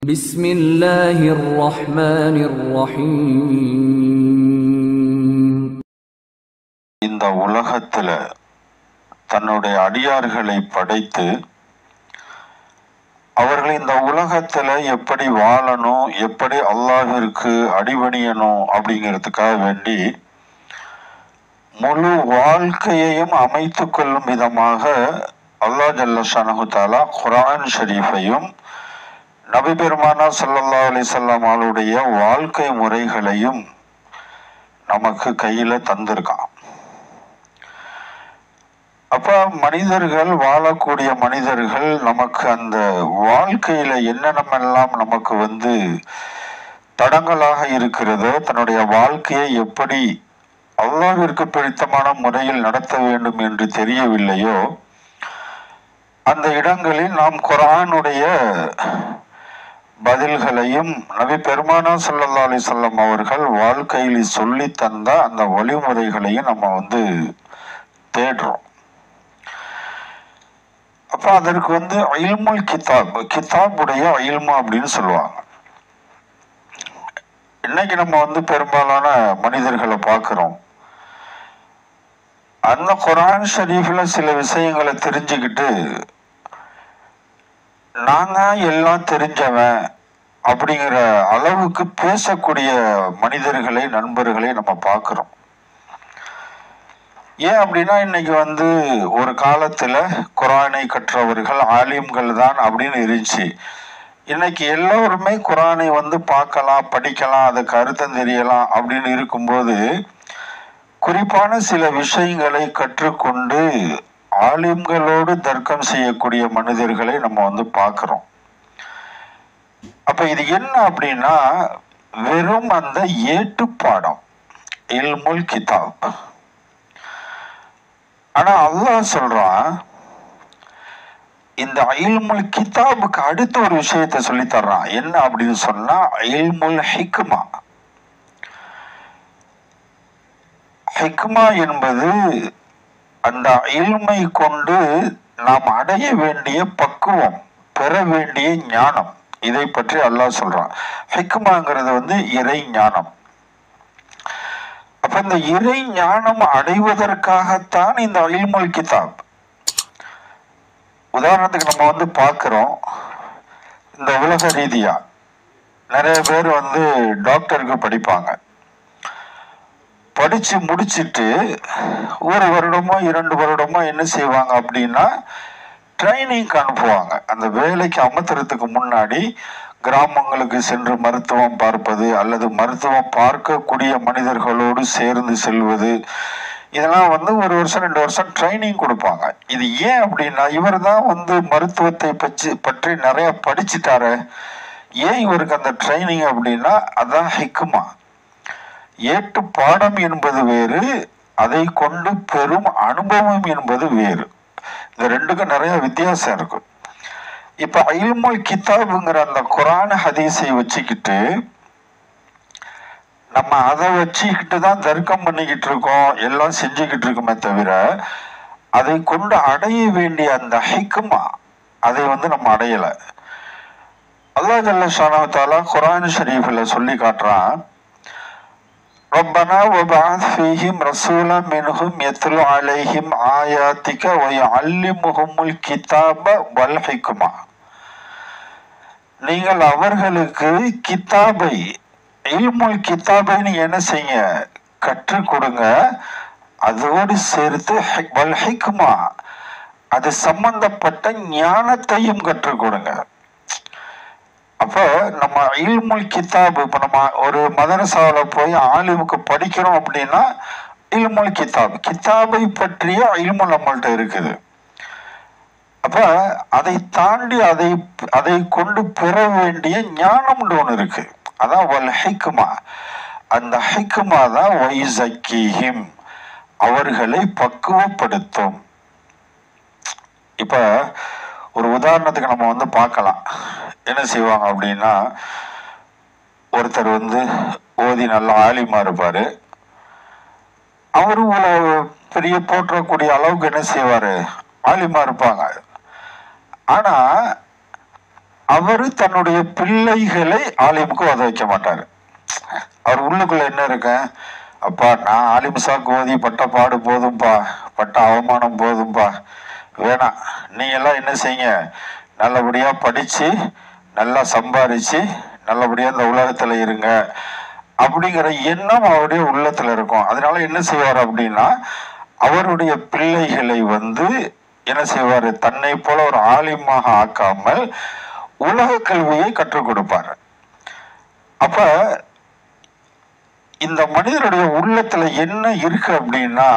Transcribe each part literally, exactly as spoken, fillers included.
பிஸ்மில்லாஹிர் ரஹ்மானிர் ரஹீம். இந்த உலகத்துல தன்னுடைய அடியார்களை படைத்து அவர்கள் இந்த உலகத்துல எப்படி வாழணும், எப்படி அல்லாஹ்விற்கு அடிபணியணும் அப்படிங்கிறதுக்காக வேண்டி முழு வாழ்க்கையையும் அமைத்து கொள்ளும் விதமாக அல்லாஹ் ஜல்ல ஷானஹு தஆலா குர்ஆன் ஷரீஃபையும் நபி பெருமானா ஸல்லல்லாஹு அலைஹி வஸல்லம் அவருடைய வாழ்க்கை முறைகளையும் நமக்கு கையில தந்திருக்கான். அப்ப மனிதர்கள் வாழக்கூடிய மனிதர்கள் நமக்கு அந்த வாழ்க்கையில என்னென்னமெல்லாம் நமக்கு வந்து தடங்களாக இருக்கிறதோ, தன்னுடைய வாழ்க்கையை எப்படி அல்லாஹ்விற்கு பிடித்தமான முறையில் நடத்த வேண்டும் என்று தெரியவில்லையோ, அந்த இடங்களில் நாம் குர்ஆனுடைய பதில்களையும் நபி பெருமானா ஸல்லல்லாஹு அலைஹி வஸல்லம் அவர்கள் வாழ்க்கையில் சொல்லி தந்த அந்த வழிமுறைகளையும் நம்ம வந்து தேடுறோம். அப்ப அதற்கு வந்து இல்முல் கிதாப், கிதாபுடைய இல்மு அப்படின்னு சொல்லுவாங்க. இன்னைக்கு நம்ம வந்து பெரும்பாலான மனிதர்களை பார்க்கிறோம், அந்த குர்ஆன் ஷரீஃப்ல சில விஷயங்களை தெரிஞ்சுக்கிட்டு நாங்க எல்லாம் தெரிஞ்சவன் அப்படிங்கிற அளவுக்கு பேசக்கூடிய மனிதர்களை, நண்பர்களை நம்ம பார்க்கிறோம். ஏன் அப்படின்னா இன்னைக்கு வந்து ஒரு காலத்துல குர்ஆனை கற்றவர்கள் ஆலிம்கள் தான் அப்படின்னு இருந்துச்சு. இன்னைக்கு எல்லோருமே குர்ஆனை வந்து பார்க்கலாம், படிக்கலாம், அதுக்கு அர்த்தம் தெரியலாம் அப்படின்னு இருக்கும்போது குறிப்பான சில விஷயங்களை கற்றுக்கொண்டு ஆலிம்களோடு தர்க்கம் செய்யக்கூடிய மனிதர்களை நம்ம வந்து பார்க்கிறோம். அப்ப இது என்ன அப்படின்னா வெறும் அந்த ஏட்டு பாடம், இல்முல் கிதாப். ஆனா அல்லாஹ் சொல்றான், இந்த இல்முல் கிதாபுக்கு அடுத்த ஒரு விஷயத்தை சொல்லி தர்றான். என்ன அப்படின்னு சொன்னா இல்முல் ஹிக்மா. ஹிக்மா என்பது அந்த இல்மை கொண்டு நாம் அடைய வேண்டிய பக்குவம், பெற வேண்டிய ஞானம். இதை பற்றி அல்லாஹ் சொல்றான். ஹிக்மாங்கிறது வந்து இறை ஞானம். அப்ப இந்த இறை ஞானம் அடைவதற்காகத்தான் இந்த இல்முல் கிதாப். உதாரணத்துக்கு நம்ம வந்து பார்க்கிறோம், இந்த உலக ரீதியா நிறைய பேர் வந்து டாக்டருக்கு படிப்பாங்க. படிச்சு முடிச்சுட்டு ஒரு வருடமோ இரண்டு வருடமோ என்ன செய்வாங்க அப்படின்னா ட்ரைனிங்க்கு அனுப்புவாங்க. அந்த வேலைக்கு அமர்த்துறதுக்கு முன்னாடி கிராமங்களுக்கு சென்று மருத்துவம் பார்ப்பது அல்லது மருத்துவம் பார்க்கக்கூடிய மனிதர்களோடு சேர்ந்து செல்வது, இதெல்லாம் வந்து ஒரு வருஷம் ரெண்டு வருஷம் ட்ரைனிங் கொடுப்பாங்க. இது ஏன் அப்படின்னா இவர் தான் வந்து மருத்துவத்தை பற்றி பற்றி நிறைய படிச்சுட்டாரு, ஏன் இவருக்கு அந்த ட்ரைனிங் அப்படின்னா அதான் ஹிக்மா. ஏட்டு பாடம் என்பது வேறு, அதை கொண்டு பெரும் அனுபவம் என்பது வேறு. இந்த ரெண்டுக்கும் நிறைய வித்தியாசம் இருக்கு. இப்ப இல்முல் கிதாபுங்கிற அந்த குர்ஆன் ஹதீஸை வச்சுக்கிட்டு நம்ம அதை வச்சுக்கிட்டு தான் தர்க்கம் பண்ணிக்கிட்டு இருக்கோம், எல்லாம் செஞ்சுக்கிட்டு இருக்கோமே தவிர அதை கொண்டு அடைய வேண்டிய அந்த ஹிக்மா அதை வந்து நம்ம அடையலை. அல்லாஹ் ஜல்ல ஷானஹு தஆலா குர்ஆன் ஷரீஃப்ல சொல்லி காட்டுறான், ரப்பனா வபஅத் ஃபீஹிம் ரசூலன் மின்ஹும் யத்லு அலைஹிம் ஆயாத்திக வ யுஅல்லிமுஹுமுல் கிதாப வல் ஹிக்மா. நீங்கள் அவர்களுக்கு கிதாபை, இல்முல் கிதாபை நீங்க என்ன செய்யுங்க, கற்றுக் கொடுங்க. அதோடு சேர்த்து வல் ஹிக்மா, அது சம்பந்தப்பட்ட ஞானத்தையும் கற்றுக் கொடுங்க. அப்ப நம்ம இல்முல் கிதாப், இப்ப நம்ம ஒரு மதரசாவில போய் ஆலிமுக்கு படிக்கிறோம் அப்படின்னா இல்முல் கிதாப், கிதாபை பற்றிய இல்மு நம்மள்ட்ட இருக்குது. அப்ப அதை தாண்டி அதை அதை கொண்டு பெற வேண்டிய ஞானம்னு ஒண்ணு இருக்கு, அதான் வல் ஹிக்மா. அந்த ஹிக்மா தான் வைஸக்கீஹிம், அவர்களை பக்குவப்படுத்தும். இப்ப ஒரு உதாரணத்துக்கு நம்ம வந்து பார்க்கலாம், என்ன செய்வாங்க அப்படின்னா ஒருத்தர் வந்து ஓதி நல்ல ஆலிமா இருப்பாரு, அவரு பெரிய போற்றக்கூடிய அளவுக்கு என்ன செய்வாரு, ஆலிமா இருப்பாங்க. ஆனா அவரு தன்னுடைய பிள்ளைகளை ஆலிமுக்கு உத வைக்க மாட்டாரு. அவர் உள்ளுக்குள்ள என்ன இருக்க, அப்பா நான் ஆலிம் சாக்கு ஓதி பட்ட பாடு போதும்பா, பட்ட அவமானம் போதும்பா, வேணாம், நீங்க எல்லாம் என்ன செய்யுங்க, நல்லபடியா படிச்சு நல்லா சம்பாதிச்சு நல்லபடியா இந்த உலகத்துல இருங்க அப்படிங்கிற எண்ணம் அவருடைய உள்ளத்துல இருக்கும். அதனால என்ன செய்வார் அப்படின்னா, அவருடைய பிள்ளைகளை வந்து என்ன செய்வாரு, தன்னை போல ஒரு ஆலிமாக ஆக்காமல் உலக கல்வியை கற்றுக் கொடுப்பார். அப்ப இந்த மனிதனுடைய உள்ளத்துல என்ன இருக்கு அப்படின்னா,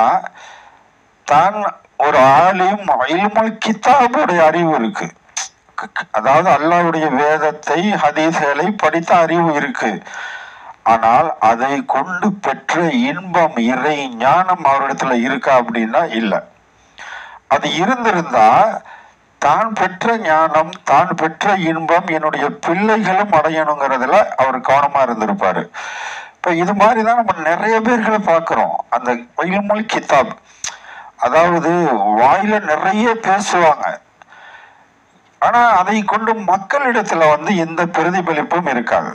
தான் ஒரு ஆலிம், இல்முல் கிதாபுடைய அறிவு இருக்கு. அதாவது அல்லாஹ்வுடைய வேதத்தை ஹதீஸ்களை படித்த அறிவு இருக்கு. ஆனால் அதை கொண்டு பெற்ற இன்பம், இறை ஞானம் அவரிடத்துல இருக்கா அப்படின்னா இல்லை. அது இருந்திருந்தா தான் பெற்ற ஞானம், தான் பெற்ற இன்பம் என்னுடைய பிள்ளைகளும் அடையணுங்கிறதுல அவர் கவனமா இருந்திருப்பாரு. இப்ப இது மாதிரிதான் நம்ம நிறைய பேர்களை பார்க்கிறோம். அந்த இல்முல் கிதாப், அதாவது வாயில நிறைய பேசுவாங்க, ஆனா அதை கொண்டு மக்களிடத்துல வந்து எந்த பிரதிபலிப்பும் இருக்காது.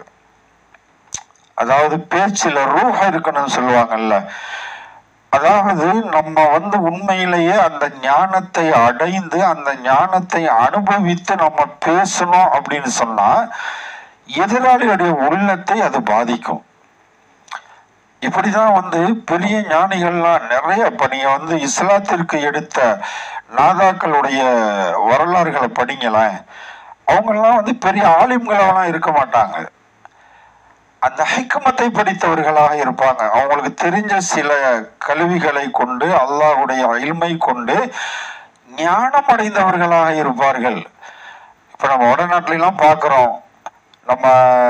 அதாவது பேச்சுல ரூஹ இருக்கணும்னு சொல்லுவாங்கல்ல, அதாவது நம்ம வந்து உண்மையிலேயே அந்த ஞானத்தை அடைந்து அந்த ஞானத்தை அனுபவித்து நம்ம பேசணும் அப்படின்னு சொன்னா எதிராளியுடைய உள்ளத்தை அது பாதிக்கும். இப்படிதான் வந்து பெரிய ஞானிகள்லாம் நிறைய, இப்ப நீங்க வந்து இஸ்லாத்திற்கு எடுத்த நாதாக்களுடைய வரலாறுகளை படிங்களேன், அவங்கெல்லாம் வந்து பெரிய ஆலிம்களெல்லாம் இருக்க மாட்டாங்க, அந்த ஹிக்மத்தை படித்தவர்களாக இருப்பாங்க. அவங்களுக்கு தெரிஞ்ச சில கல்விகளை கொண்டு, அல்லாஹ்வுடைய இல்மை கொண்டு ஞானம் அடைந்தவர்களாக இருப்பார்கள். இப்ப நம்ம வடநாட்டுல எல்லாம் பார்க்கிறோம், நம்ம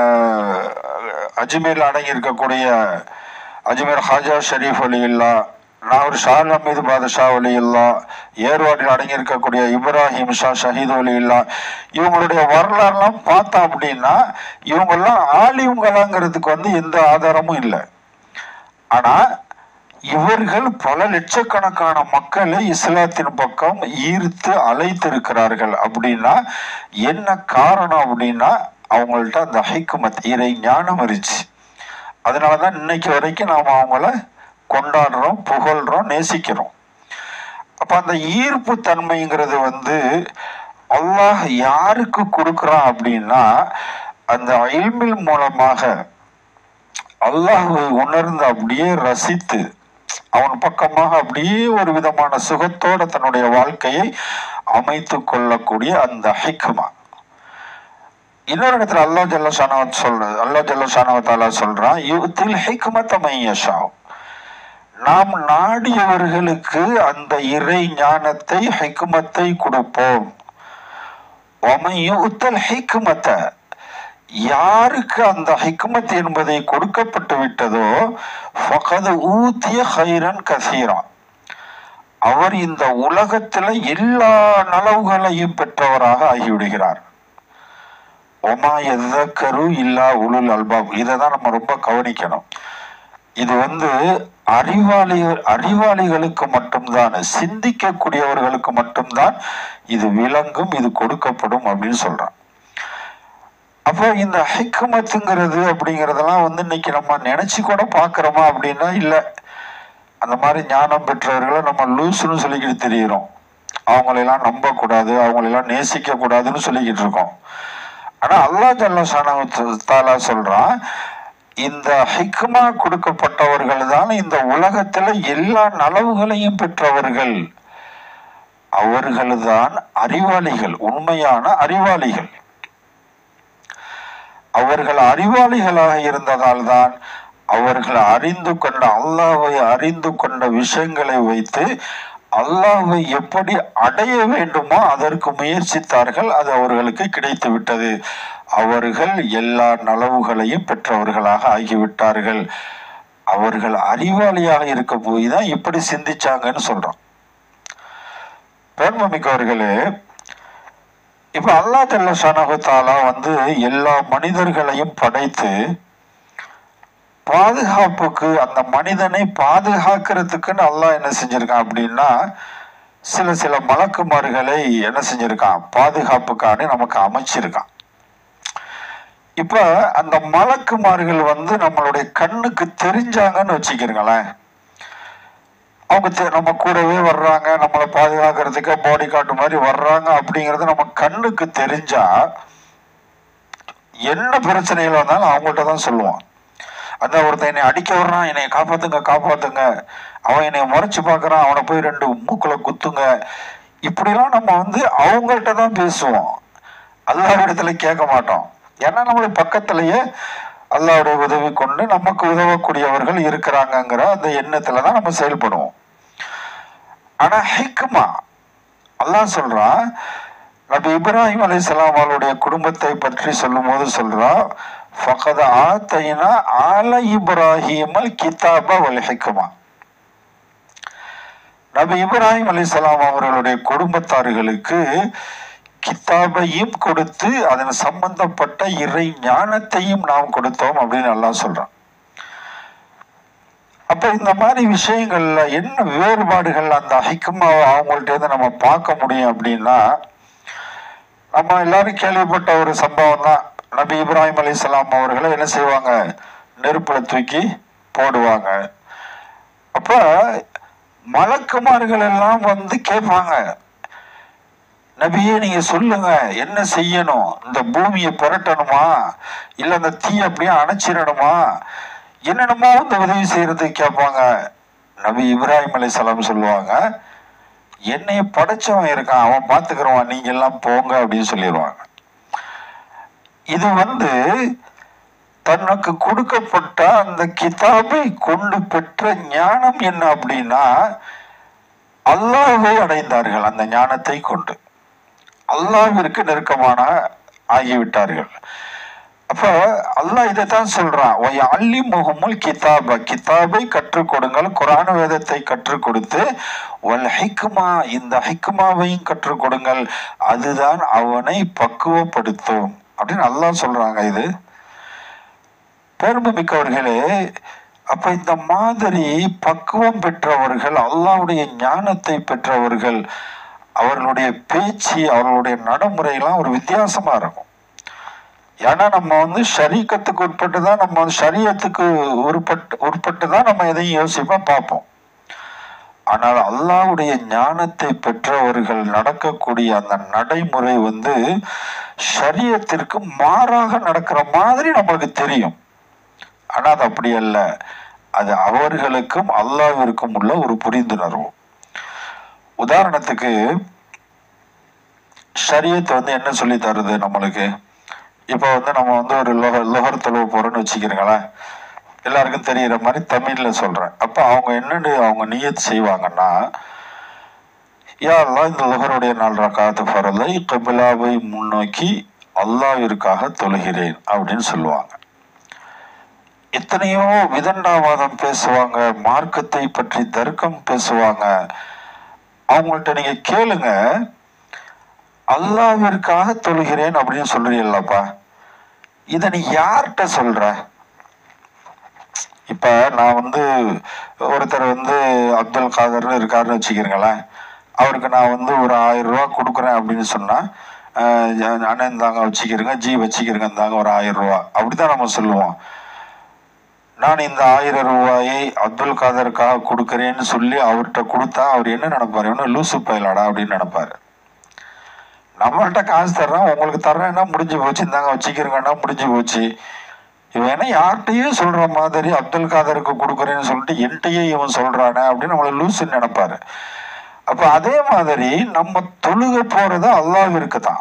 அஜ்மீர்ல அடங்கி இருக்கக்கூடிய அஜ்மீர் ஹாஜா ஷரீஃப் வலியுல்லா, நாகூர் ஷால் அமீது பாதுஷா வலியுல்லா, ஏர்வாடில் அடங்கி இருக்கக்கூடிய இப்ராஹிம் ஷா ஷஹீத் வலியுல்லா, இவங்களுடைய வரலாறுலாம் பார்த்தோம் அப்படின்னா இவங்கெல்லாம் ஆலிம்களாங்கிறதுக்கு வந்து எந்த ஆதாரமும் இல்லை. ஆனா இவர்கள் பல லட்சக்கணக்கான மக்களை இஸ்லாத்தின் பக்கம் ஈர்த்து அழைத்திருக்கிறார்கள். அப்படின்னா என்ன காரணம் அப்படின்னா, அவங்கள்ட்ட அந்த ஹிக்மத், இறை ஞானம் இருந்துச்சு. அதனாலதான் இன்னைக்கு வரைக்கும் நாம அவங்கள கொண்டாடுறோம், புகழ்றோம், நேசிக்கிறோம். அப்ப அந்த ஈர்ப்பு தன்மைங்கிறது வந்து அல்லாஹ் யாருக்கு கொடுக்குறான் அப்படின்னா, அந்த இல்மில் மூலமாக அல்லாஹ்வை உணர்ந்து அப்படியே ரசித்து அவன் பக்கமாக அப்படியே ஒரு விதமான சுகத்தோட தன்னுடைய வாழ்க்கையை அமைத்து கொள்ளக்கூடிய அந்த ஹிக்மா. இன்னொரு இடத்துல அல்லாஹ் ஜல்ல ஷானவத் சொல்ற அல்லாஹ் ஜல்ல ஷானவத்தாலா சொல்றான், யுத்தில் ஹிக்மத மை யஷா, நாம் நாடியவர்களுக்கு அந்த இறை ஞானத்தை, ஹிக்மத்தை கொடுப்போம். வமை யுத்தல் ஹிக்மத, யாருக்கு அந்த ஹிக்மத் என்பதை கொடுக்கப்பட்டு விட்டதோ ஃபகத் ஊதிய ஹைரன் கசீரா, அவர் இந்த உலகத்துல எல்லா நலவுகளையும் பெற்றவராக ஆகிவிடுகிறார். ஒமா எதக்கரு இல்லா உலுல் அல்பாப், இதை தான் நம்ம ரொம்ப கவனிக்கணும். இது வந்து அறிவாளிகள் அறிவாளிகளுக்கு மட்டும்தான், சிந்திக்கக்கூடியவர்களுக்கு மட்டும்தான் இது விளங்கும், இது கொடுக்கப்படும் அப்படின்னு சொல்றான். அப்போ இந்த ஹிக்மத்துங்கிறது அப்படிங்கிறதெல்லாம் வந்து இன்னைக்கு நம்ம நினைச்சு கூட பாக்குறோமா அப்படின்னா இல்லை. அந்த மாதிரி ஞானம் பெற்றவர்களை நம்ம லூசுன்னு சொல்லிக்கிட்டு தெரிகிறோம், அவங்களெல்லாம் நம்ப கூடாது, அவங்களெல்லாம் நேசிக்க கூடாதுன்னு சொல்லிக்கிட்டு இருக்கோம். ஆனா அல்லாஹ் ஜல்ல ஷானஹு சொல்றான், இந்த ஹிக்மா கொடுக்கப்பட்டவர்கள் தான் இந்த உலகத்துல எல்லா நலவுகளையும் பெற்றவர்கள், அவர்கள்தான் அறிவாளிகள், உண்மையான அறிவாளிகள். அவர்கள் அறிவாளிகளாக இருந்ததால் தான் அவர்கள் அறிந்து கொண்ட அல்லாஹ்வை அறிந்து கொண்ட விஷயங்களை வைத்து அல்லாஹ்வை எப்படி அடைய வேண்டுமோ அதற்கு முயற்சித்தார்கள், அது அவர்களுக்கு கிடைத்து விட்டது. அவர்கள் எல்லா நலவுகளையும் பெற்றவர்களாக ஆகிவிட்டார்கள். அவர்கள் அறிவாளியாக இருக்க போய் தான் இப்படி சிந்திச்சாங்கன்னு சொல்றான். பெருமைமிக்கவர்களே, இப்ப அல்லாஹ் ஜல்ல ஷானஹு தஆலா வந்து எல்லா மனிதர்களையும் படைத்து பாதுகாப்புக்கு, அந்த மனிதனை பாதுகாக்கிறதுக்குன்னு அல்லாஹ் என்ன செஞ்சிருக்கான் அப்படின்னா சில சில மலக்குமார்களை என்ன செஞ்சிருக்கான், பாதுகாப்புக்கான நமக்கு அமைச்சிருக்கான். இப்ப அந்த மலக்குமார்கள் வந்து நம்மளுடைய கண்ணுக்கு தெரிஞ்சாங்கன்னு வச்சுக்கிறீங்களேன், அவங்க நம்ம கூடவே வர்றாங்க, நம்மளை பாதுகாக்கிறதுக்கு பாடி கார்டு மாதிரி வர்றாங்க அப்படிங்கிறது நம்ம கண்ணுக்கு தெரிஞ்சா என்ன பிரச்சனைகள் வந்தாலும் அவங்கள்ட்ட தான் சொல்லுவான். அந்த ஒருத்தன் என்னை அடிக்க வர்றான், என்னை காப்பாத்துங்க காப்பாத்துங்க, அவன் என்னை முறைச்சு பார்க்கறான், அவனை போய் ரெண்டு மூக்குல குத்துங்க, இப்படிலாம் நம்ம வந்து அவங்கள்ட்ட தான் பேசுவோம். அல்லாஹ் இடத்துல கேட்க மாட்டோம். ஏன்னா நம்மளுக்கு பக்கத்திலேயே அல்லாஹ்வுடைய உதவி கொண்டு நமக்கு உதவக்கூடியவர்கள் இருக்கிறாங்கங்கிற அந்த எண்ணத்துல தான் நம்ம செயல்படுவோம். ஆனா ஹிக்மா அல்லாஹ் சொல்றான், நபி இப்ராஹிம் அலைஹிஸ்ஸலாம் அவருடைய குடும்பத்தை பற்றி சொல்லும் போது சொல்றான், ஃபகத் ஆதைனா ஆல இப்ராஹிமல் கிதாப வல் ஹிக்மா. நபி இப்ராஹிம் அலைஹிஸ்ஸலாம் அவர்களுடைய குடும்பத்தார்களுக்கு கிதாபையும் கொடுத்து அதன் சம்பந்தப்பட்ட இறை ஞானத்தையும் நாம் கொடுத்தோம் அப்படின்னு அல்லாஹ் சொல்றான். அப்ப இந்த மாதிரி விஷயங்கள்ல என்ன வேறுபாடுகள் அந்த ஹிக்மாவை அவங்கள்ட்ட இருந்து நம்ம பார்க்க முடியும் அப்படின்னா, நம்ம எல்லாரும் கேள்விப்பட்ட ஒரு சம்பவம் தான். நபி இப்ராஹிம் அலைஹிஸ்ஸலாம் அவர்களை என்ன செய்வாங்க, நெருப்புல தூக்கி போடுவாங்க. அப்ப மலக்குமார்கள் எல்லாம் வந்து கேட்பாங்க, நபியே நீங்க சொல்லுங்க என்ன செய்யணும், இந்த பூமியை புரட்டணுமா இல்ல அந்த தீ அப்படியே அணைச்சிடணுமா, என்னென்னமோ இந்த உதவி செய்யறதுக்கு கேட்பாங்க. நபி இப்ராஹிம் அலைஹிஸ்ஸலாம் சொல்லுவாங்க, என்னைய படைச்சவன் இருக்கான், அவன் பார்த்துக்கிறவான், நீங்க எல்லாம் போங்க அப்படின்னு சொல்லிடுவாங்க. இது வந்து தனக்கு கொடுக்கப்பட்ட அந்த கிதாபை கொண்டு பெற்ற ஞானம் என்ன அப்படின்னா, அல்லாஹ்வை அடைந்தார்கள். அந்த ஞானத்தை கொண்டு அல்லாஹ்விற்கு நெருக்கமான ஆகிவிட்டார்கள். அப்ப அல்லாஹ் இதைத்தான் சொல்றான், அல்லி முகமுல் கிதாப, கிதாபை கற்றுக் கொடுங்கள், குர்ஆன் வேதத்தை கற்றுக் கொடுத்து, வல் ஹிக்மா, இந்த ஹிக்மாவையும் கற்றுக் கொடுங்கள், அதுதான் அவனை பக்குவப்படுத்தும் அப்படின்னு அல்லாஹ் சொல்றாங்க. இது பெருமை மிக்கவர்களே. அப்ப இந்த மாதிரி பக்குவம் பெற்றவர்கள், அல்லாஹ்வுடைய ஞானத்தை பெற்றவர்கள், அவர்களுடைய பேச்சு அவர்களுடைய நடைமுறையெல்லாம் ஒரு வித்தியாசமா இருக்கும். ஏன்னா நம்ம வந்து ஷரீஅத்துக்கு உட்பட்டு தான், நம்ம வந்து ஷரீஅத்துக்கு உட்பட்டு உட்பட்டு தான் நம்ம எதையும் யோசிப்போம் பார்ப்போம். ஆனால் அல்லாஹ்வுடைய ஞானத்தை பெற்றவர்கள் நடக்கக்கூடிய அந்த நடைமுறை வந்து ஷரீஅத்திற்கு மாறாக நடக்கிற மாதிரி நம்மளுக்கு தெரியும். ஆனா அது அப்படி அல்ல, அது அவர்களுக்கும் அல்லாஹ்விற்கும் உள்ள ஒரு புரிந்துணர்வு. உதாரணத்துக்கு ஷரியத் வந்து என்ன சொல்லி தருது நம்மளுக்கு, இப்போ வந்து நம்ம வந்து ஒரு லொஹ லொஹர் தொழுவ போறோம்னு வச்சுக்கிறீங்களேன், எல்லாருக்கும் தெரிகிற மாதிரி தமிழ்ல சொல்றேன். அப்ப அவங்க என்னன்னு அவங்க நியத் செய்வாங்கன்னா, யா அல்லாஹ் இந்த லொஹருடைய நாள் ரக்காத்து ஃபரலை கிப்லாவை முன்னோக்கி அல்லாஹ்விற்காக தொழுகிறேன் அப்படின்னு சொல்லுவாங்க. எத்தனையோ விதண்டாவாதம் பேசுவாங்க, மார்க்கத்தை பற்றி தர்க்கம் பேசுவாங்க. அவங்கள்ட்ட நீங்க கேளுங்க, அல்லாஹ்விற்காக தொழுகிறேன் அப்படின்னு சொல்றீங்கல்லப்பா, இத நீ யார்கிட்ட சொல்ற? இப்ப நான் வந்து ஒருத்தர் வந்து அப்துல் காதர்னு இருக்காருன்னு வச்சுக்கிறீங்களேன், அவருக்கு நான் வந்து ஒரு ஆயிரம் ரூபாய் கொடுக்குறேன் அப்படின்னு சொன்னா, அண்ணன் தாங்க வச்சுக்கிறேங்க, ஜி வச்சுக்கிறேங்க, தாங்க ஒரு ஆயிரம் ரூபாய் அப்படித்தான் நம்ம சொல்லுவோம். நான் இந்த ஆயிரம் ரூபாயை அப்துல் காதருக்காக கொடுக்குறேன்னு சொல்லி அவர்கிட்ட கொடுத்தா அவர் என்ன நினைப்பாரு, இவனு லூசு பயலாடா அப்படின்னு நினைப்பாரு. நம்மள்கிட்ட காசு தர்றான், உங்களுக்கு தர்றேன்னா முடிஞ்சு போச்சு, இந்தாங்க வச்சுக்கிறேங்கன்னா முடிஞ்சு போச்சு. இவன் என்ன யார்கிட்டையும் சொல்ற மாதிரி அப்துல் காதருக்கு கொடுக்குறேன்னு சொல்லிட்டு என்கிட்டயே இவன் சொல்றானே அப்படின்னு நம்மளை லூசுன்னு நினைப்பாரு. அப்ப அதே மாதிரி நம்ம தொழுக போறது அல்லாஹ்விற்கு தான்.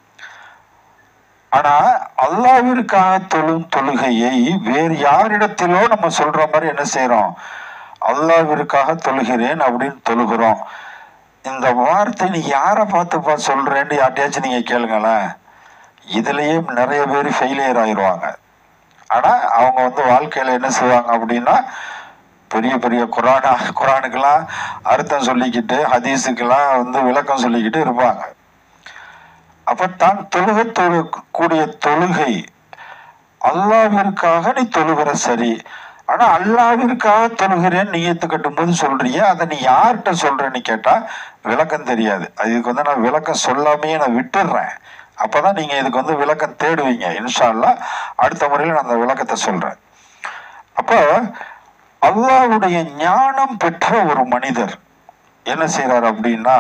ஆனா அல்லாஹ்விற்காக தொழும் தொழுகையை வேறு யாரிடத்திலோ நம்ம சொல்ற மாதிரி என்ன செய்யறோம், அல்லாஹ்விற்காக தொழுகிறேன் அப்படின்னு தொழுகிறோம். இந்த வார்த்தை நீ யாரை பார்த்துப்பா சொல்றேன்னு யார்ட்டையாச்சும் நீங்க கேளுங்களேன், இதுலயே நிறைய பேர் ஃபெயிலியர் ஆயிடுவாங்க. ஆனா அவங்க வந்து வாழ்க்கையில என்ன செய்வாங்க அப்படின்னா, பெரிய பெரிய குரானா குரானுக்கெல்லாம் அர்த்தம் சொல்லிக்கிட்டு, ஹதீஸுக்கெல்லாம் வந்து விளக்கம் சொல்லிக்கிட்டு இருப்பாங்க. அப்ப தான் தொழுக தொழக்கூடிய தொழுகை அல்லாஹ்விற்காக நீ தொழுகிற சரி, ஆனா அல்லாஹ்விற்காக தொழுகிறேன்னு நீயத்து கட்டும் போது சொல்றீங்க, அதை நீ யார்கிட்ட சொல்றேன்னு கேட்டா விளக்கம் தெரியாது. அதுக்கு வந்து நான் விளக்கம் சொல்லாமையே நான் விட்டுடுறேன், அப்பதான் நீங்க இதுக்கு வந்து விளக்கம் தேடுவீங்க. இன்ஷா அல்லாஹ் அடுத்த முறையில் நான் அந்த விளக்கத்தை சொல்றேன். அப்ப அல்லாஹ்வுடைய ஞானம் பெற்ற ஒரு மனிதர் என்ன செய்யறாரு அப்படின்னா,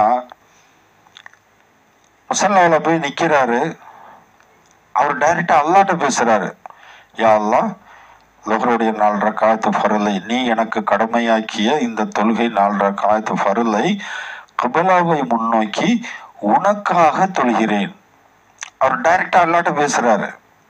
முஸல்லாவுல போய் நிக்கிறாரு. அவர் டைரக்டா அல்லாஹ்ட்ட பேசுறாரு. யா அல்லாஹ், லுஹருடைய நாலு ரக்காத்து ஃபர்லை நீ எனக்கு கடமையாக்கிய இந்த தொழுகை நாலு ரக்காத்து ஃபர்லை கிப்லாவை முன்னோக்கி உனக்காக தொழுகிறேன். அவர் டைரக்டா அல்லாஹ்ட்ட பேசுறாரு.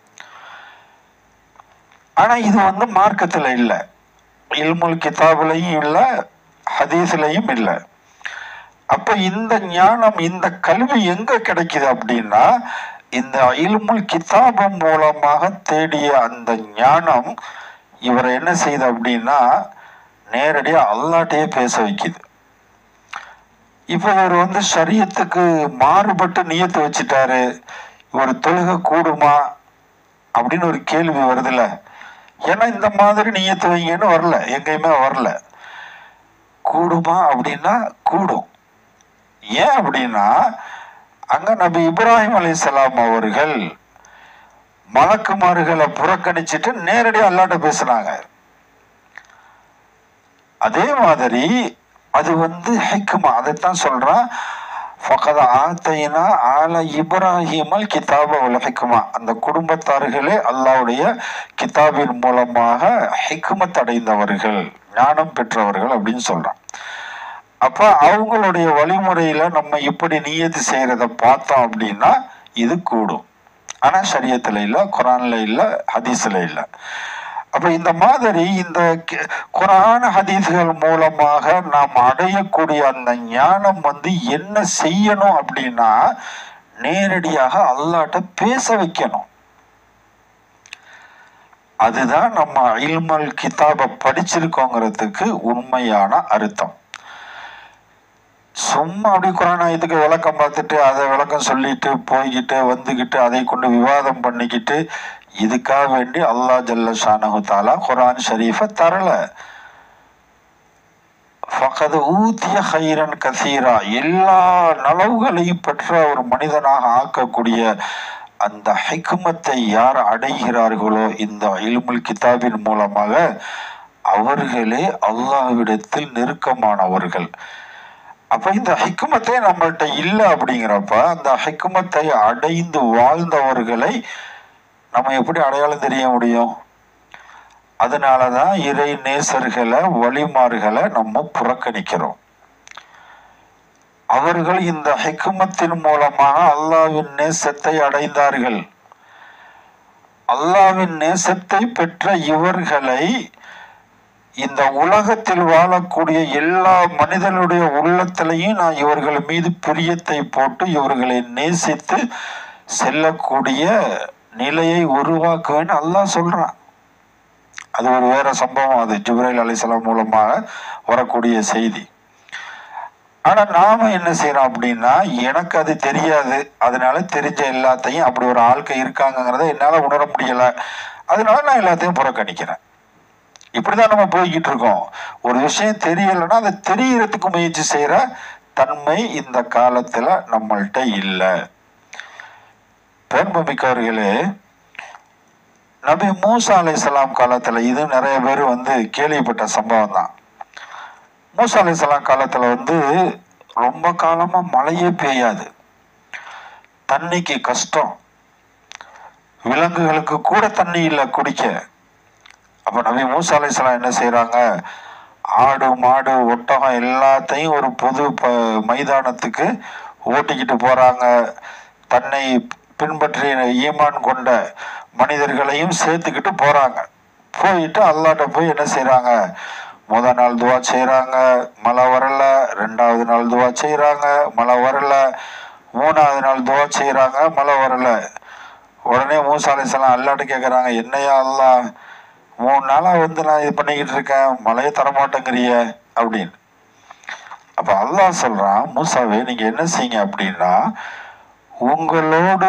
ஆனா இது வந்து மார்க்கத்துல இல்ல, இல்முல் கிதாபுலையும் இல்ல, ஹதீஸ்லையும் இல்ல. அப்ப இந்த ஞானம், இந்த கல்வி எங்க கிடைக்குது அப்படின்னா, இந்த இல்முல் கிதாபம் மூலமாக தேடிய அந்த ஞானம் இவரை என்ன செய்யுது அப்படின்னா, நேரடியா அல்லாஹ்ட்டயே பேச வைக்குது. இப்ப இவர் வந்து ஷரியத்துக்கு மாறுபட்டு நியத்து வச்சுட்டாரு. இவர் தொழுகை கூடுமா அப்படின்னு ஒரு கேள்வி வருதுல்ல. ஏன்னா இந்த மாதிரி நியத்து வைங்கன்னு வரல, எங்கேயுமே வரல. கூடுமா அப்படின்னா கூடும். ஏன் அப்படின்னா, அங்க நபி இப்ராஹிம் அலைஹிஸ்ஸலாம் அவர்கள் மலக்குமார்களை புறக்கணிச்சுட்டு நேரடியாக அல்லாஹ்ட்ட பேசுனாங்க. அதே மாதிரி அது வந்து ஹிக்மா. அதைத்தான் சொல்றான், ஃபகத் ஆத்தைனா ஆல இப்ராஹிமல் கிதாப வல் ஹிக்மா. அந்த குடும்பத்தார்களே அல்லாஹ்வுடைய கிதாபின் மூலமாக ஹிக்மத் அடைந்தவர்கள், ஞானம் பெற்றவர்கள் அப்படின்னு சொல்றான். அப்ப அவங்களுடைய வழிமுறையில நம்ம இப்படி நியத்து செய்யறத பார்த்தோம் அப்படின்னா இது கூடும். ஆனா ஷரியத்துல இல்ல, குரான்ல இல்ல, ஹதீஸ்ல இல்ல. அப்ப இந்த மாதிரி இந்த குரான் ஹதீஸ்கள் மூலமாக நாம் அடையக்கூடிய அந்த ஞானம் வந்து என்ன செய்யணும் அப்படின்னா, நேரடியாக அல்லாஹ்ட்ட பேச வைக்கணும். அதுதான் நம்ம இல்முல் கிதாப படிச்சிருக்கோங்கிறதுக்கு உண்மையான அர்த்தம். சும்மா அப்படி குரான் ஆயத்துக்கு விளக்கம் பார்த்துட்டு அதை விளக்கம் சொல்லிட்டு போய்கிட்டு வந்துக்கிட்டு அதை கொண்டு விவாதம் பண்ணிக்கிட்டு இதுக்காக வேண்டி அல்லாஹ் ஜல்ல ஷானஹு தஆலா குரான் ஷரீஃபை தரல. ஃபகத் ஊதிய ஹைரன் கசீரா, எல்லா நலவுகளையும் பெற்ற ஒரு மனிதனாக ஆக்கக்கூடிய அந்த ஹிக்மத்தை யார் அடைகிறார்களோ இந்த இல்முல் கிதாபின் மூலமாக, அவர்களே அல்லாஹ்விடத்தில் நெருக்கமானவர்கள். அப்ப இந்த ஹிக்மத்தை நம்மள்கிட்ட இல்லை அப்படிங்கிறப்ப, அந்த ஹிக்மத்தை அடைந்து வாழ்ந்தவர்களை நம்ம எப்படி அடையாளம் தெரிய முடியும்? அதனாலதான் இறை நேசர்களை, வழிமார்களை நம்ம புறக்கணிக்கிறோம். அவர்கள் இந்த ஹிக்மத்தின் மூலமாக அல்லாஹ்வின் நேசத்தை அடைந்தார்கள். அல்லாஹ்வின் நேசத்தை பெற்ற இவர்களை இந்த உலகத்தில் வாழக்கூடிய எல்லா மனிதனுடைய உள்ளத்திலையும் நான் இவர்கள் மீது பிரியத்தை போட்டு இவர்களை நேசித்து செல்லக்கூடிய நிலையை உருவாக்குவேன்னு அல்லாஹ் சொல்றான். அது ஒரு வேற சம்பவம், அது ஜிப்ரீல் அலைஹிஸ்ஸலாம் மூலமாக வரக்கூடிய செய்தி. ஆனா நாம என்ன செய்யறோம் அப்படின்னா, எனக்கு அது தெரியாது, அதனால தெரிஞ்ச எல்லாத்தையும், அப்படி ஒரு ஆட்கள் இருக்காங்கிறத என்னால உணர முடியல, அதனால நான் எல்லாத்தையும் புறக்கணிக்கிறேன். இப்படிதான் நம்ம போய்கிட்டு இருக்கோம். ஒரு விஷயம் தெரியலைன்னா அதை தெரியறதுக்கு முயற்சி செய்யற தன்மை இந்த காலத்துல நம்மள்கிட்ட இல்லை. பெருமைமிக்கவர்களே, நபி மூசா அலைஹிஸ்ஸலாம் காலத்துல, இது நிறைய பேர் வந்து கேள்விப்பட்ட சம்பவம் தான். மூசா அலைஹிஸ்ஸலாம் காலத்துல வந்து ரொம்ப காலமா மழையே பெய்யாது, தண்ணிக்கு கஷ்டம், விலங்குகளுக்கு கூட தண்ணி இல்லை குடிக்க. அப்ப நபி மூசா அலைஹிஸ்ஸலாம் என்ன செய்யறாங்க, ஆடு மாடு ஒட்டகம் எல்லாத்தையும் ஒரு பொது ப மைதானத்துக்கு ஓட்டிக்கிட்டு போறாங்க. தன்னை பின்பற்றி ஈமான் கொண்ட மனிதர்களையும் சேர்த்துக்கிட்டு போறாங்க. போயிட்டு அல்லாஹ்ட்ட போய் என்ன செய்யறாங்க, முதல் நாள் துவா செய்யறாங்க, மழை வரல. ரெண்டாவது நாள் துவா செய்யறாங்க, மழை வரல. மூணாவது நாள் துவா செய்யறாங்க, மழை வரல. உடனே மூசா அலைஹிஸ்ஸலாம் அல்லாஹ்ட்ட கேட்கறாங்க, என்னையா அல்லாஹ், மூணு நாளா வந்து நான் இது பண்ணிக்கிட்டு இருக்கேன், மழையை தரமாட்டேங்கிறிய அப்படின்னு. அப்ப அல்லாஹ் சொல்றான், மூசாவே நீங்க என்ன செய்யுங்க அப்படின்னா, உங்களோடு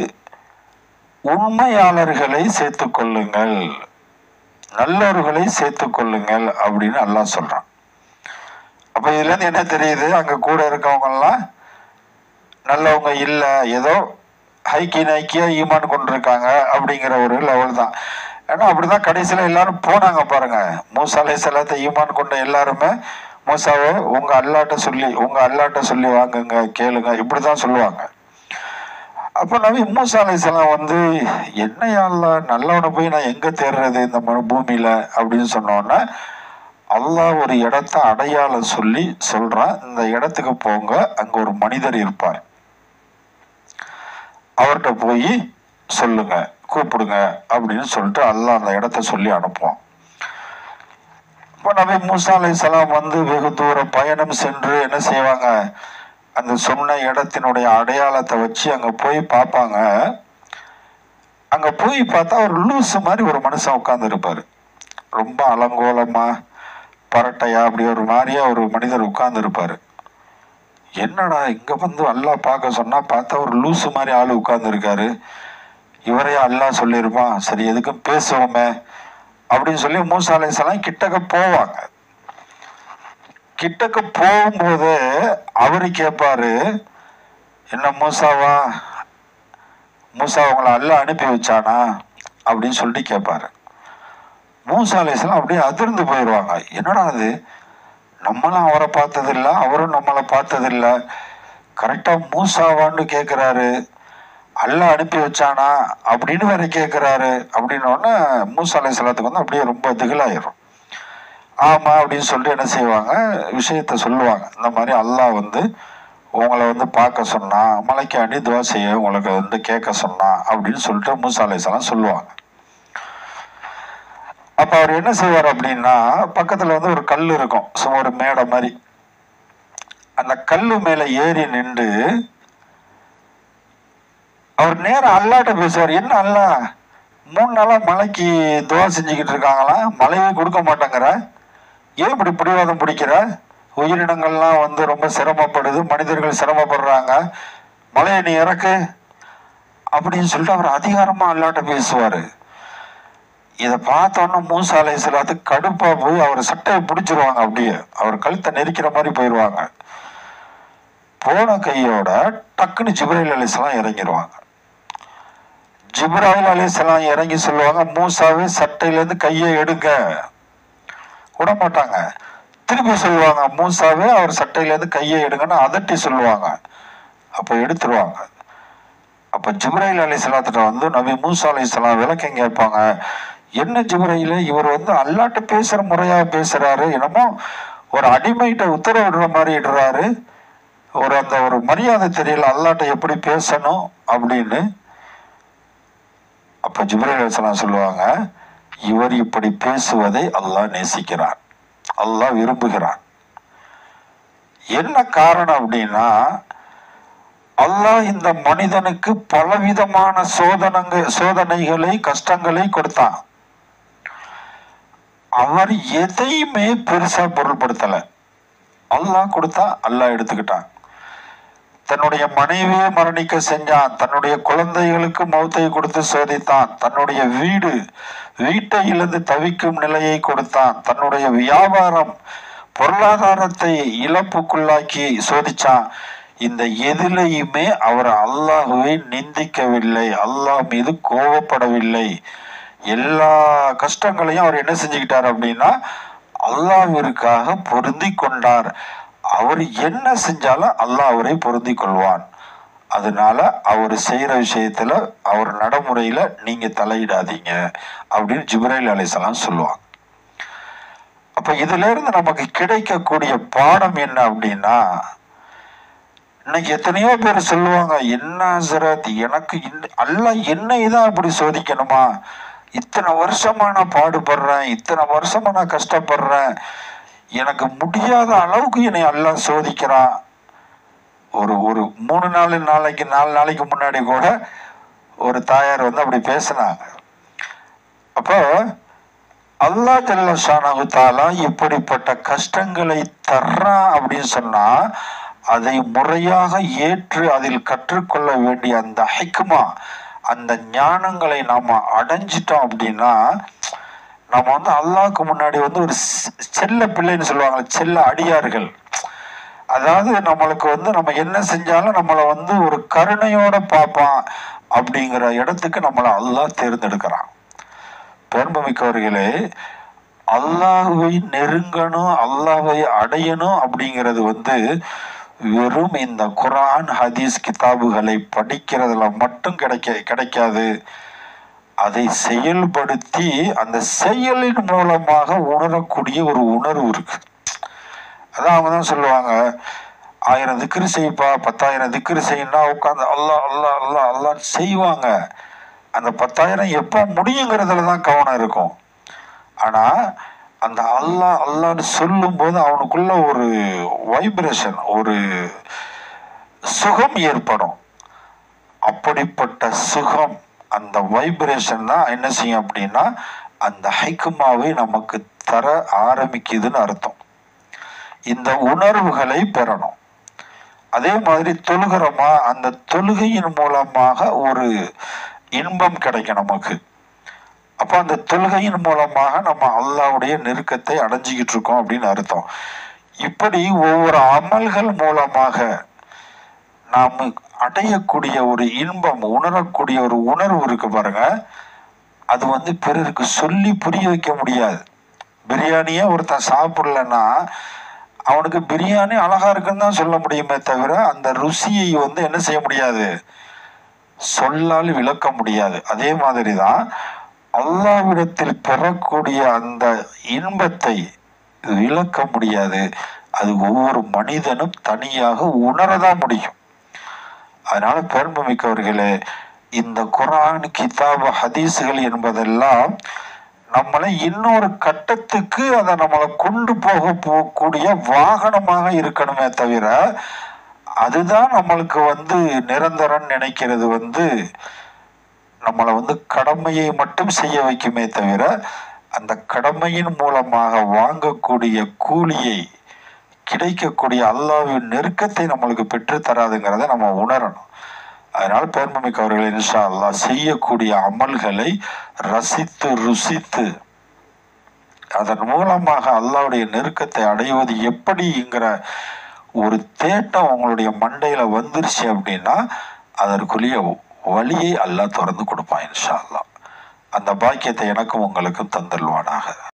உண்மையாளர்களை சேர்த்து கொள்ளுங்கள், நல்லவர்களை சேர்த்து கொள்ளுங்கள் அப்படின்னு அல்லாஹ் சொல்றான். அப்ப இதுல இருந்து என்ன தெரியுது, அங்க கூட இருக்கவங்க எல்லாம் நல்லவங்க இல்ல, ஏதோ ஹைக்கி நைக்கியா ஈமான் கொண்டிருக்காங்க அப்படிங்கிற ஒரு லெவல் தான். ஏன்னா அப்படிதான் கடைசியில் எல்லாரும் போனாங்க பாருங்க. மூசா அலைஹிஸ்ஸலாத்தை ஈமான் கொண்ட எல்லாருமே மூசாவை உங்க அல்லாட்ட சொல்லி உங்க அல்லாட்ட சொல்லி வாங்குங்க கேளுங்க இப்படிதான் சொல்லுவாங்க. அப்போ நபி மூசா அலைஹிஸ்ஸலாம் வந்து என்னையா அல்லாஹ் நல்லவனை போய் நான் எங்க தேடுறது இந்த பூமியில அப்படின்னு சொன்னோன்னா, அல்லாஹ் ஒரு இடத்த அடையாளம் சொல்லி சொல்றான், இந்த இடத்துக்கு போங்க, அங்க ஒரு மனிதர் இருப்பார், அவர்கிட்ட போய் சொல்லுங்க கூப்பிடுங்க அப்படின்னு சொல்லிட்டு அல்லாஹ் அந்த இடத்த சொல்லி அனுப்புவான். இப்போ நபி மூசா அலைஹிஸ்ஸலாம் வந்து வெகு தூர பயணம் சென்று என்ன செய்வாங்க, அந்த சொன்ன இடத்தினுடைய அடையாளத்தை வச்சு அங்க போய் பார்ப்பாங்க. அங்க போய் பார்த்தா ஒரு லூசு மாதிரி ஒரு மனுஷன் உட்கார்ந்து இருப்பாரு, ரொம்ப அலங்கோலமா பரட்டையா அப்படி ஒரு மாதிரியா ஒரு மனிதர் உட்கார்ந்து இருப்பாரு. என்னடா இங்க வந்து அல்லாஹ் பார்க்க சொன்னா பார்த்தா ஒரு லூசு மாதிரி ஆளு உட்கார்ந்து இருக்காரு, இவரையா அல்லாஹ் சொல்லியிருப்பான், சரி எதுக்கும் பேசுவோமே அப்படின்னு சொல்லி மூசா அலைஹிஸ்ஸலாம் கிட்டக்க போவாங்க. கிட்டக்க போகும்போது அவரு கேட்பாரு, என்ன மூசாவா, மூசா உங்களை அல்லாஹ் அனுப்பி வச்சானா அப்படின்னு சொல்லிட்டு கேட்பாரு. மூசா அலைஹிஸ்ஸலாம் அப்படியே அதிர்ந்து போயிடுவாங்க. என்னடா அது, நம்மளும் அவரை பார்த்ததில்ல, அவரும் நம்மளை பார்த்ததில்ல, கரெக்டா மூசாவான்னு கேட்கிறாரு, அல்லாஹ் அனுப்பி வச்சானா அப்படின்னு வேற கேட்கிறாரு அப்படின்னோடனே மூசா அலைஹிஸ்ஸலாத்துக்கு வந்து அப்படியே ரொம்ப திகிலாயிரும். ஆமா அப்படின்னு சொல்லிட்டு என்ன செய்வாங்க, விஷயத்த சொல்லுவாங்க. இந்த மாதிரி அல்லாஹ் வந்து உங்களை வந்து பார்க்க சொன்னா, மலைக்காண்டி துவா செய்ய உங்களுக்கு வந்து கேட்க சொன்னா அப்படின்னு சொல்லிட்டு மூசா அலைஹிஸ்ஸலாம் சொல்லுவாங்க. அப்ப அவர் என்ன செய்வார் அப்படின்னா, பக்கத்துல வந்து ஒரு கல் இருக்கும், சும்மா ஒரு மேடை மாதிரி, அந்த கல்லு மேல ஏறி நின்று அவர் நேரம் அல்லாட்ட பேசுவார். என்ன அல்லாஹ் மூணு நாளா மலைக்கு துவா செஞ்சுக்கிட்டு இருக்காங்களா, மழையே கொடுக்க மாட்டேங்கிற, ஏன் இப்படி பிடிவாதம் பிடிக்கிற, உயிரினங்கள்லாம் வந்து ரொம்ப சிரமப்படுது, மனிதர்கள் சிரமப்படுறாங்க, மலையை நீ இறக்கு அப்படின்னு சொல்லிட்டு அவர் அதிகாரமா அல்லாட்ட பேசுவாரு. இதை பார்த்தோன்னா மூசா அலைஹிஸ்ஸலாத்துக்கு கடுப்பா போய் அவர் சட்டையை பிடிச்சிருவாங்க, அப்படியே அவர் கழுத்தை நெரிக்கிற மாதிரி போயிடுவாங்க. போன கையோட டக்குன்னு ஜிப்ரீல் அலைஹிஸ்ஸலாம் இறங்கிடுவாங்க. ஜிப்ரீல் அலைஹிஸ்ஸலாம் இறங்கி சொல்லுவாங்க, மூசாவே சட்டையிலேருந்து கையை எடுங்க, விட மாட்டாங்க. திருப்பி சொல்லுவாங்க, மூசாவே அவர் சட்டையிலேருந்து கையை எடுங்கன்னு அதட்டி சொல்லுவாங்க. அப்போ எடுத்துருவாங்க. அப்போ ஜிப்ரீல் அலைஹிஸ்ஸலாத்திட்ட வந்து நபி மூசா அலைஹிஸ்ஸலாம் விளக்கம் கேட்பாங்க. என்ன ஜிப்ரீல், இவர் வந்து அல்லாட்ட பேசுற முறையா பேசுறாரு, என்னமோ ஒரு அடிமைகிட்ட உத்தரவிடுற மாதிரி இடுறாரு, ஒரு அந்த ஒரு மரியாதை தெரியல அல்லாட்ட எப்படி பேசணும் அப்படின்னு. அப்ப ஜிப்ரீல் அலைஹிஸ்ஸலாம் சொல்லுவாங்க, இவர் இப்படி பேசுவதை அல்லாஹ் நேசிக்கிறான், அல்லாஹ் விரும்புகிறான். என்ன காரணம் அப்படின்னா, அல்லாஹ் இந்த மனிதனுக்கு பலவிதமான சோதனைங்க சோதனைகளை கஷ்டங்களை கொடுத்தான். அவர் எதையுமே பெருசா பொருள்படுத்தல. அல்லாஹ் கொடுத்தா அல்லாஹ் எடுத்துக்கிட்டான். தன்னுடைய மனைவியை மரணிக்க செஞ்சான், தன்னுடைய குழந்தைகளுக்கு மௌத்தை கொடுத்து சோதித்தான், தன்னுடைய வீடு வீட்டை இழந்து தவிக்கும் நிலையை கொடுத்தான், தன்னுடைய வியாபாரம் பொருளாதாரத்தை இழப்புக்குள்ளாக்கி சோதிச்சான். இந்த எதிலையுமே அவர் அல்லாஹ்வை நிந்திக்கவில்லை, அல்லாஹ் மீது கோபப்படவில்லை. எல்லா கஷ்டங்களையும் அவர் என்ன செஞ்சுக்கிட்டார் அப்படின்னா அல்லாஹ்விற்காக பொருந்தி கொண்டார். அவர் என்ன செஞ்சாலும் அல்லாஹ் அவரை பொருந்தி கொள்வான். அதனால அவர் செய்யற விஷயத்துல அவர் நடைமுறையில நீங்க தலையிடாதீங்க அப்படின்னு ஜிப்ரீல் அலைஹிஸ்ஸலாம் சொல்லுவாங்க. அப்ப இதுல இருந்து நமக்கு கிடைக்கக்கூடிய பாடம் என்ன அப்படின்னா, இன்னைக்கு எத்தனையோ பேர் சொல்லுவாங்க, என்ன ஹஸரத் எனக்கு அல்லாஹ் என்னை தான் இப்படி சோதிக்கணுமா, இத்தனை வருஷமா நான் பாடுபடுறேன், இத்தனை வருஷமா நான் கஷ்டப்படுறேன், எனக்கு முடியாத அளவுக்கு என்னை அல்லாஹ் சோதிக்கிறான். ஒரு ஒரு மூணு நாலு நாளைக்கு நாலு நாளைக்கு முன்னாடி கூட ஒரு தாயார் வந்து அப்படி பேசினாங்க. அப்போ அல்லாஹ் ஜல்ல ஷானஹு தஆலா இப்படிப்பட்ட கஷ்டங்களை தர்றான் அப்படின்னு சொன்னா அதை முறையாக ஏற்று அதில் கற்றுக்கொள்ள வேண்டிய அந்த ஹிக்மா, அந்த ஞானங்களை நாம அடைஞ்சிட்டோம் அப்படின்னா நம்ம வந்து அல்லாஹ்க்கு முன்னாடி வந்து ஒரு செல்ல பிள்ளைன்னு சொல்லுவாங்க, செல்ல அடியார்கள். அதாவது நம்மளுக்கு வந்து நம்ம என்ன செஞ்சாலும் நம்மளை வந்து ஒரு கருணையோட பார்ப்பான், அப்படிங்கிற இடத்துக்கு நம்மளை அல்லாஹ் தேர்ந்தெடுக்கிறான். பெருமைமிக்கவர்களே, அல்லாஹ்வை நெருங்கணும், அல்லாஹ்வை அடையணும் அப்படிங்கிறது வந்து வெறும் இந்த குர்ஆன் ஹதீஸ் கிதாபுகளை படிக்கிறதுல மட்டும் கிடைக்க கிடைக்காது. அதை செயல்படுத்தி அந்த செயலின் மூலமாக உணரக்கூடிய ஒரு உணர்வு இருக்கு. அதான் அவங்க தான் சொல்லுவாங்க, ஆயிரம் திக்ரு செய்ப்பா, பத்தாயிரம் திக்ரு செய்யினா உட்காந்து அல்லா அல்லா அல்லா அல்லான்னு செய்வாங்க. அந்த பத்தாயிரம் எப்போ முடியுங்கிறதுல தான் கவனம் இருக்கும். ஆனால் அந்த அல்லா அல்லான்னு சொல்லும் போது அவனுக்குள்ள ஒரு வைப்ரேஷன், ஒரு சுகம் ஏற்படும். அப்படிப்பட்ட சுகம், அந்த வைப்ரேஷன் தான் என்ன செய்யும் அப்படின்னா அந்த ஹைக்குமாவை நமக்கு தர ஆரம்பிக்குதுன்னு அர்த்தம். இந்த உணர்வுகளை பெறணும். அதே மாதிரி தொழுகிறோமா, அந்த தொழுகையின் மூலமாக ஒரு இன்பம் கிடைக்கும் நமக்கு. அப்போ அந்த தொழுகையின் மூலமாக நம்ம அல்லாஹ்வுடைய நெருக்கத்தை அடைஞ்சிக்கிட்டு இருக்கோம் அப்படின்னு அர்த்தம். இப்படி ஒவ்வொரு அமல்கள் மூலமாக நாம் அடையக்கூடிய ஒரு இன்பம், உணரக்கூடிய ஒரு உணர்வு இருக்கு பாருங்க, அது வந்து பிறருக்கு சொல்லி புரிய வைக்க முடியாது. பிரியாணியே ஒருத்தன் சாப்பிடலன்னா அவனுக்கு பிரியாணி அழகா இருக்குன்னு தான் சொல்ல முடியுமே தவிர அந்த ருசியை வந்து என்ன செய்ய முடியாது, சொல்லால் விளக்க முடியாது. அதே மாதிரி தான் அல்லாஹ்விடத்தில் பெறக்கூடிய அந்த இன்பத்தை விளக்க முடியாது. அது ஒவ்வொரு மனிதனும் தனியாக உணரதான் முடியும். அதனால பெருமைமிக்கவர்களே, இந்த குர்ஆன் கிதாப் ஹதீஸுகள் என்பதெல்லாம் நம்மளை இன்னொரு கட்டத்துக்கு அதை நம்மளை கொண்டு போக போகக்கூடிய வாகனமாக இருக்கணுமே தவிர, அதுதான் நம்மளுக்கு வந்து நிரந்தரம் நினைக்கிறது வந்து நம்மளை வந்து கடமையை மட்டும் செய்ய வைக்குமே தவிர அந்த கடமையின் மூலமாக வாங்கக்கூடிய கூலியை, கிடைக்கக்கூடிய அல்லாஹ்வின் நெருக்கத்தை நம்மளுக்கு பெற்று தராதுங்கிறத நம்ம உணரணும். அதனால பெருமைமிக்க அவர்கள் இன்ஷா அல்லாஹ் செய்யக்கூடிய அமல்களை ரசித்து ருசித்து அதன் மூலமாக அல்லாஹ்வுடைய நெருக்கத்தை அடைவது எப்படிங்கிற ஒரு தேட்டம் உங்களுடைய மண்டையில வந்துருச்சு அப்படின்னா அதற்குரிய வழியை அல்லாஹ் திறந்து கொடுப்பான் இன்ஷா அல்லாஹ். அந்த பாக்கியத்தை எனக்கும் உங்களுக்கும் தந்தல்வானாக.